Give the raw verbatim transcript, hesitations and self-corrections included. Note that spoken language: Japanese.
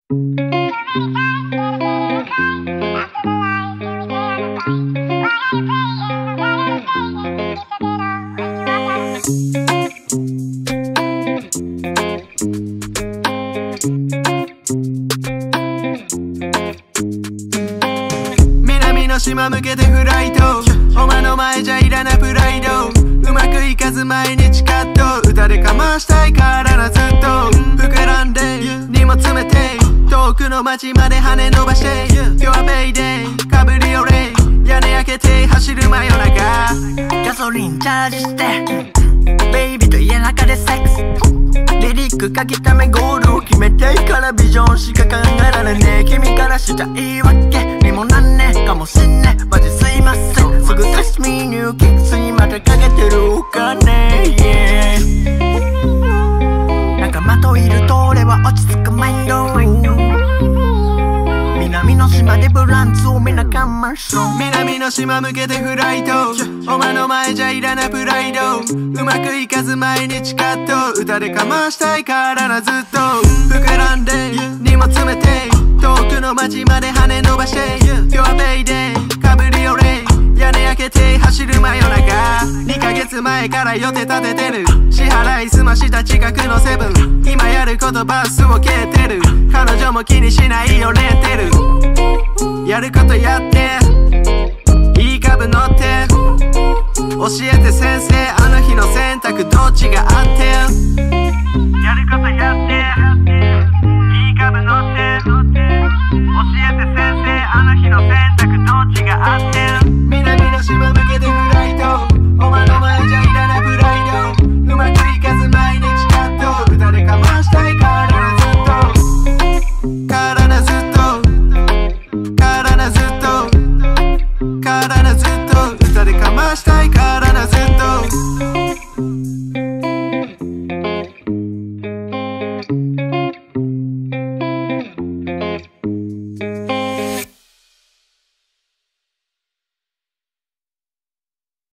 南の島向けてフライト、お前の前じゃいらないプライド、うまくいかず毎日カット、歌でかましたいからなずっと膨らんで荷物詰めて遠くの街まで羽伸ばして、今日はペイデイカブリオレイ屋根開けて走る真夜中、 ガソリンチャージしてベイビーと家中でセックス、リリック書きためゴールを決めてからビジョンしか考えられねえ、君からした言い訳にもなんねえかもしんねえ、マジすいません、すぐタッチミーニューキックスにまたかけてるお金、yeah、仲間といると俺は落ち着くマインド、南の島でブランツをみんな我慢しろ、 南の島向けてフライト、お前の前じゃいらないプライド、うまくいかず毎日カット、歌でかましたいからなずっと膨らんで荷物詰めて遠くの街まで羽伸ばして、今日はペイデイカブリオレイ屋根開けて走る真夜中、にかげつまえから予定立ててる、支払い済ました近くのセブン、今やることバスを蹴ってる、彼女も気にしないよレンテル、やることやっていい株乗って教えて先生、あの日の選択どっちが合ってん、やることやっていい株乗って教えて先生、あの日の選択どっちが合ってん、南の島向けてフライト、お前の前じゃいらないプライド、うまくいかず毎日カット、歌でかましたいからなずっとからなずっとからなずっとからなずっと歌でかましたいからなずっと